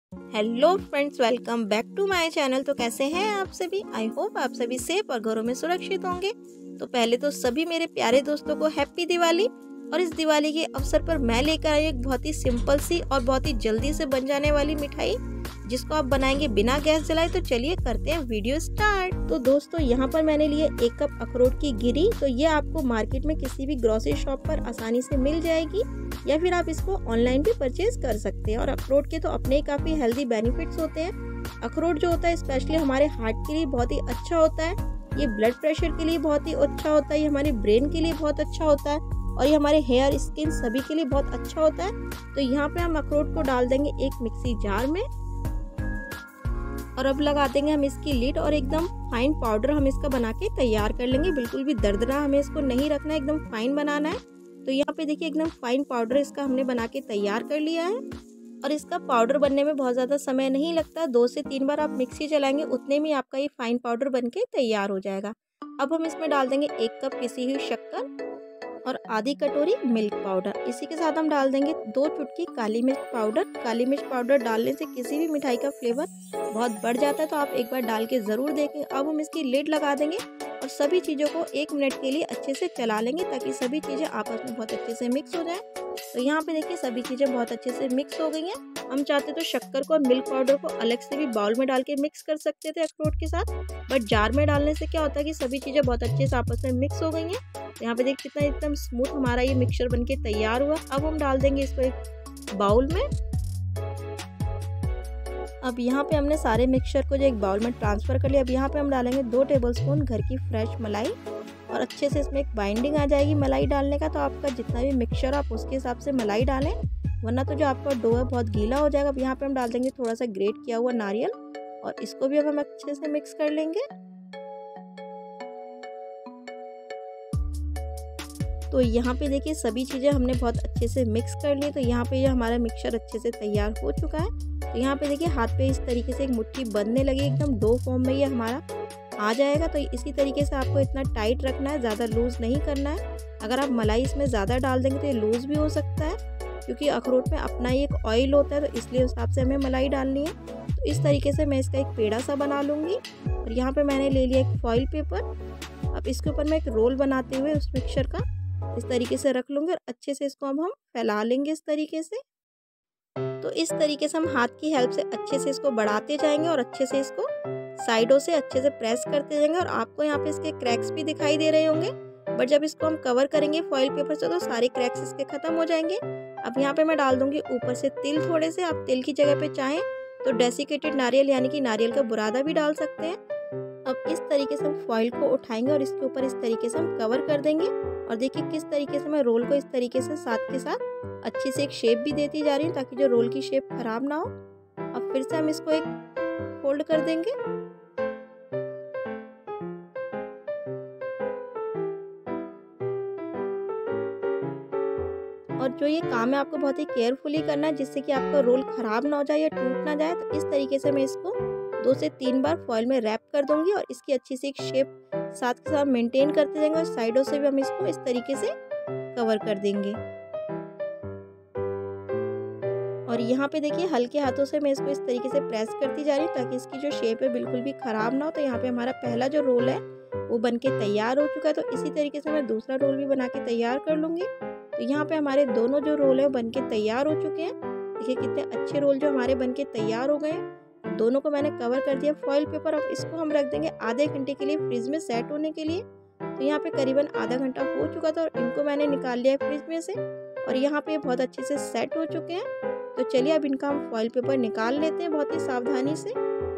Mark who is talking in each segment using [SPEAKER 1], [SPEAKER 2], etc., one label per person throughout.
[SPEAKER 1] Hello friends, welcome back to my channel. तो कैसे हैं आप सभी? आई होप आप सभी सेफ और घरों में सुरक्षित होंगे। तो पहले तो सभी मेरे प्यारे दोस्तों को हैप्पी दिवाली। और इस दिवाली के अवसर पर मैं लेकर आई एक बहुत ही सिंपल सी और बहुत ही जल्दी से बन जाने वाली मिठाई, जिसको आप बनाएंगे बिना गैस जलाए। तो चलिए करते हैं वीडियो स्टार्ट। तो दोस्तों, यहाँ पर मैंने लिए 1 कप अखरोट की गिरी। तो ये आपको मार्केट में किसी भी ग्रोसरी शॉप पर आसानी से मिल जाएगी, या फिर आप इसको ऑनलाइन भी परचेज कर सकते हैं। और अखरोट के तो अपने ही काफ़ी हेल्दी बेनिफिट्स होते हैं। अखरोट जो होता है स्पेशली हमारे हार्ट के लिए बहुत ही अच्छा होता है। ये ब्लड प्रेशर के लिए बहुत ही अच्छा होता है, ये हमारे ब्रेन के लिए बहुत अच्छा होता है, और ये हमारे हेयर, स्किन सभी के लिए बहुत अच्छा होता है। तो यहाँ पे हम अखरोट को डाल देंगे एक मिक्सी जार में, और अब लगा देंगे हम इसकी लीड, और एकदम फाइन पाउडर हम इसका बना के तैयार कर लेंगे। बिल्कुल भी दरदरा हमें इसको नहीं रखना है, एकदम फाइन बनाना है। तो यहाँ पे देखिए एकदम फाइन पाउडर इसका हमने बना के तैयार कर लिया है। और इसका पाउडर बनने में बहुत ज़्यादा समय नहीं लगता। 2 से 3 बार आप मिक्सी चलाएंगे, उतने में आपका ये फाइन पाउडर बन के तैयार हो जाएगा। अब हम इसमें डाल देंगे 1 कप पिसी हुई शक्कर और आधी कटोरी मिल्क पाउडर। इसी के साथ हम डाल देंगे 2 चुटकी काली मिर्च पाउडर। काली मिर्च पाउडर डालने से किसी भी मिठाई का फ्लेवर बहुत बढ़ जाता है, तो आप एक बार डाल के ज़रूर देखें। अब हम इसकी लिड लगा देंगे और सभी चीज़ों को 1 मिनट के लिए अच्छे से चला लेंगे, ताकि सभी चीज़ें आपस में बहुत अच्छे से मिक्स हो जाएं। तो यहाँ पे देखिए सभी चीज़ें बहुत अच्छे से मिक्स हो गई हैं। हम चाहते तो शक्कर को और मिल्क पाउडर को अलग से भी बाउल में डाल के मिक्स कर सकते थे अखरोट के साथ, बट जार में डालने से क्या होता है कि सभी चीज़ें बहुत अच्छे से आपस में मिक्स हो गई हैं। यहाँ पे देखिए कितना एकदम स्मूथ हमारा ये मिक्सचर बनके तैयार हुआ। अब हम डाल देंगे इसको एक बाउल में। अब यहाँ पे हमने सारे मिक्सचर को जो एक बाउल में ट्रांसफ़र कर लिया। अब यहाँ पे हम डालेंगे 2 टेबलस्पून घर की फ्रेश मलाई, और अच्छे से इसमें एक बाइंडिंग आ जाएगी मलाई डालने का। तो आपका जितना भी मिक्सचर आप उसके हिसाब से मलाई डालें, वरना तो जो आपका डो है बहुत गीला हो जाएगा। अब यहाँ पे हम डाल देंगे थोड़ा सा ग्रेट किया हुआ नारियल, और इसको भी अब हम अच्छे से मिक्स कर लेंगे। तो यहाँ पे देखिए सभी चीज़ें हमने बहुत अच्छे से मिक्स कर ली। तो यहाँ पे ये हमारा मिक्सचर अच्छे से तैयार हो चुका है। तो यहाँ पे देखिए हाथ पे इस तरीके से एक मुट्ठी बनने लगी, एकदम डो फॉर्म में ये हमारा आ जाएगा। तो इसी तरीके से आपको इतना टाइट रखना है, ज़्यादा लूज़ नहीं करना है। अगर आप मलाई इसमें ज़्यादा डाल देंगे तो ये लूज़ भी हो सकता है, क्योंकि अखरोट में अपना ही एक ऑयल होता है, तो इसलिए उस हिसाब से हमें मलाई डालनी है। तो इस तरीके से मैं इसका एक पेड़ा सा बना लूँगी। और यहाँ पर मैंने ले लिया एक फॉइल पेपर। अब इसके ऊपर मैं एक रोल बनाते हुए उस मिक्सचर का इस तरीके से रख लूँगी, और अच्छे से इसको अब हम फैला लेंगे इस तरीके से। तो इस तरीके से हम हाथ की हेल्प से अच्छे से इसको बढ़ाते जाएंगे, और अच्छे से इसको साइडों से अच्छे से प्रेस करते जाएंगे। और आपको यहाँ पे इसके क्रैक्स भी दिखाई दे रहे होंगे, बट जब इसको हम कवर करेंगे फॉइल पेपर से तो सारे क्रैक्स इसके खत्म हो जाएंगे। अब यहाँ पे मैं डाल दूंगी ऊपर से तिल थोड़े से। आप तिल की जगह पे चाहें तो डेसिकेटेड नारियल यानी कि नारियल का बुरादा भी डाल सकते हैं। अब इस तरीके से हम फॉइल को उठाएंगे और इसके ऊपर इस तरीके से हम कवर कर देंगे। और देखिए किस तरीके से मैं रोल को इस तरीके से साथ के साथ अच्छी से एक शेप भी देती जा रही हूँ, ताकि जो रोल की शेप खराब ना हो। अब फिर से हम इसको एक फोल्ड कर देंगे। और जो ये काम है आपको बहुत ही केयरफुली करना है, जिससे कि आपका रोल खराब ना हो जाए या टूट ना जाए। तो इस तरीके से मैं इसको 2 से 3 बार फॉइल में रैप कर दूंगी, और इसकी अच्छी सी एक शेप साथ के साथ मेंटेन करते जाएंगे। और साइडों से भी हम इसको इस तरीके से कवर कर देंगे। और यहाँ पे देखिए हल्के हाथों से मैं इसको इस तरीके से प्रेस करती जा रही हूँ, ताकि इसकी जो शेप है बिल्कुल भी ख़राब ना हो। तो यहाँ पे हमारा पहला जो रोल है वो बन के तैयार हो चुका है। तो इसी तरीके से मैं दूसरा रोल भी बना के तैयार कर लूँगी। तो यहाँ पे हमारे दोनों जो रोल है बन के तैयार हो चुके हैं। देखिए कितने अच्छे रोल जो हमारे बन के तैयार हो गए हैं। दोनों को मैंने कवर कर दिया फॉइल पेपर। अब इसको हम रख देंगे आधे घंटे के लिए फ्रिज में सेट होने के लिए। तो यहाँ पे करीबन आधा घंटा हो चुका था, और इनको मैंने निकाल लिया है फ्रिज में से, और यहाँ पे बहुत अच्छे से सेट हो चुके हैं। तो चलिए अब इनका हम फॉइल पेपर निकाल लेते हैं बहुत ही सावधानी से।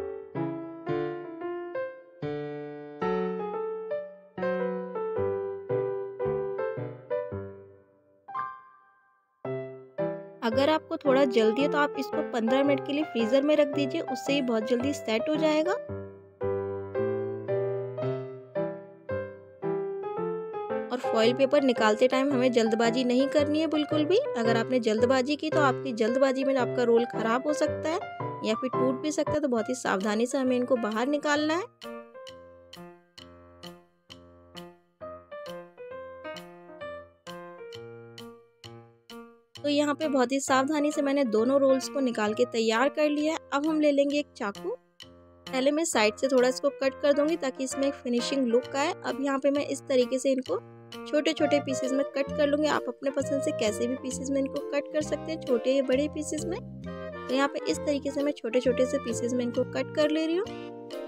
[SPEAKER 1] अगर आपको थोड़ा जल्दी है तो आप इसको 15 मिनट के लिए फ्रीज़र में रख दीजिए, उससे ही बहुत जल्दी सेट हो जाएगा। और फॉइल पेपर निकालते टाइम हमें जल्दबाजी नहीं करनी है बिल्कुल भी। अगर आपने जल्दबाजी की तो आपकी जल्दबाजी में आपका रोल ख़राब हो सकता है, या फिर टूट भी सकता है। तो बहुत ही सावधानी से हमें इनको बाहर निकालना है। तो यहाँ पे बहुत ही सावधानी से मैंने दोनों रोल्स को निकाल के तैयार कर लिया है। अब हम ले लेंगे एक चाकू। पहले मैं साइड से थोड़ा इसको कट कर दूंगी ताकि इसमें एक फिनिशिंग लुक आए। अब यहाँ पे मैं इस तरीके से इनको छोटे छोटे पीसेस में कट कर लूँगी। आप अपने पसंद से कैसे भी पीसेस में इनको कट कर सकते हैं, छोटे या बड़े पीसेस में। तो यहाँ पे इस तरीके से मैं छोटे छोटे से पीसेस में इनको कट कर ले रही हूँ।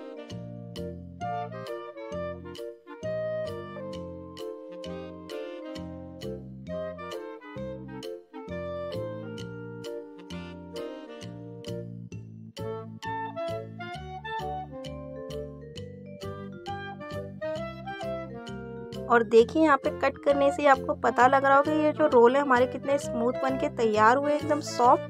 [SPEAKER 1] और देखिए यहाँ पे कट करने से आपको पता लग रहा होगा ये जो रोल है हमारे कितने स्मूथ बन के तैयार हुए, एकदम सॉफ्ट।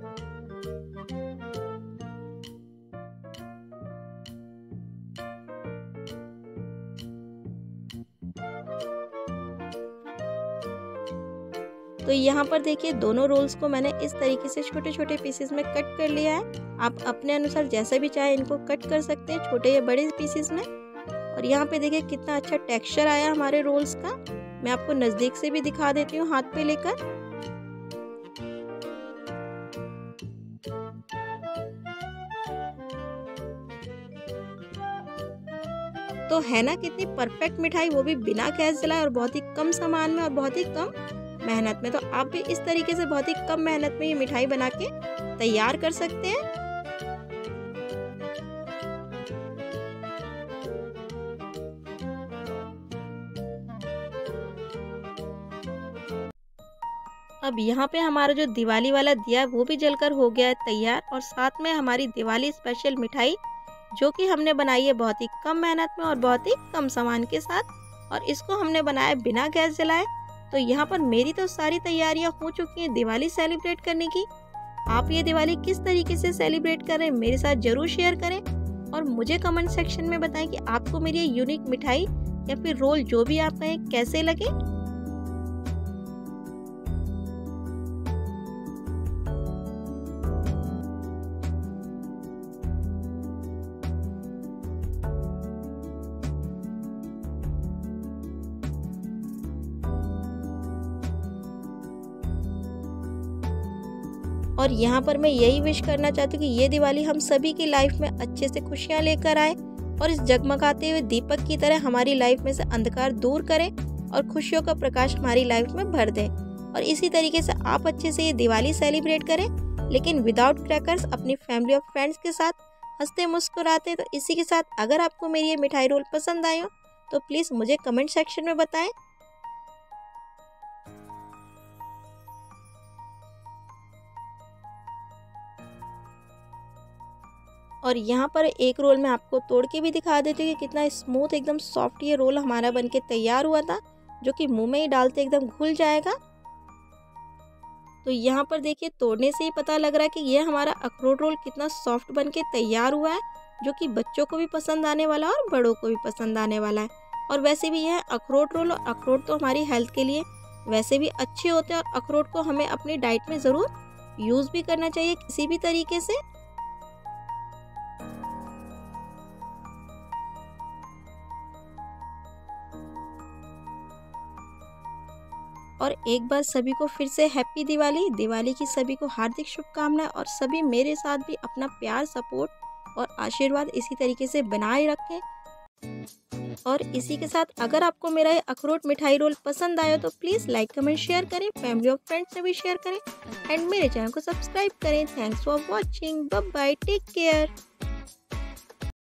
[SPEAKER 1] तो यहाँ पर देखिए दोनों रोल्स को मैंने इस तरीके से छोटे छोटे पीसेस में कट कर लिया है। आप अपने अनुसार जैसा भी चाहे इनको कट कर सकते हैं, छोटे या बड़े पीसेस में। और यहाँ पे देखिए कितना अच्छा टेक्सचर आया हमारे रोल्स का। मैं आपको नज़दीक से भी दिखा देती हूँ हाथ पे लेकर। तो है ना कितनी परफेक्ट मिठाई, वो भी बिना गैस जलाए और बहुत ही कम सामान में और बहुत ही कम मेहनत में। तो आप भी इस तरीके से बहुत ही कम मेहनत में ये मिठाई बना के तैयार कर सकते हैं। अब यहाँ पे हमारा जो दिवाली वाला दिया है वो भी जलकर हो गया है तैयार। और साथ में हमारी दिवाली स्पेशल मिठाई जो कि हमने बनाई है बहुत ही कम मेहनत में और बहुत ही कम सामान के साथ, और इसको हमने बनाया बिना गैस जलाए। तो यहाँ पर मेरी तो सारी तैयारियाँ हो चुकी हैं दिवाली सेलिब्रेट करने की। आप ये दिवाली किस तरीके से सेलिब्रेट कर रहे हैं मेरे साथ जरूर शेयर करें और मुझे कमेंट सेक्शन में बताएं कि आपको मेरी ये यूनिक मिठाई या फिर रोल जो भी आप कहें कैसे लगे। और यहाँ पर मैं यही विश करना चाहती हूँ कि ये दिवाली हम सभी की लाइफ में अच्छे से खुशियाँ लेकर आए और इस जगमगाते हुए दीपक की तरह हमारी लाइफ में से अंधकार दूर करें और खुशियों का प्रकाश हमारी लाइफ में भर दें। और इसी तरीके से आप अच्छे से ये दिवाली सेलिब्रेट करें, लेकिन विदाउट क्रैकर्स, अपनी फैमिली और फ्रेंड्स के साथ हंसते मुस्कुराते। तो इसी के साथ अगर आपको मेरी ये मिठाई रोल पसंद आए हो तो प्लीज़ मुझे कमेंट सेक्शन में बताएं। और यहाँ पर एक रोल मैं आपको तोड़ के भी दिखा देती हूँ कि कितना स्मूथ एकदम सॉफ्ट ये रोल हमारा बनके तैयार हुआ था, जो कि मुंह में ही डालते एकदम घुल जाएगा। तो यहाँ पर देखिए तोड़ने से ही पता लग रहा है कि ये हमारा अखरोट रोल कितना सॉफ्ट बनके तैयार हुआ है, जो कि बच्चों को भी पसंद आने वाला है और बड़ों को भी पसंद आने वाला है। और वैसे भी यह अखरोट रोल, और अखरोट तो हमारी हेल्थ के लिए वैसे भी अच्छे होते हैं और अखरोट को हमें अपनी डाइट में ज़रूर यूज़ भी करना चाहिए किसी भी तरीके से। और एक बार सभी को फिर से हैप्पी दिवाली। दिवाली की सभी को हार्दिक शुभकामनाएं और सभी मेरे साथ भी अपना प्यार, सपोर्ट और आशीर्वाद इसी तरीके से बनाए रखें। और इसी के साथ अगर आपको मेरा ये अखरोट मिठाई रोल पसंद आया तो प्लीज़ लाइक, कमेंट, शेयर करें, फैमिली और फ्रेंड्स से भी शेयर करें एंड मेरे चैनल को सब्सक्राइब करें। Thanks for watching, bye bye, take care.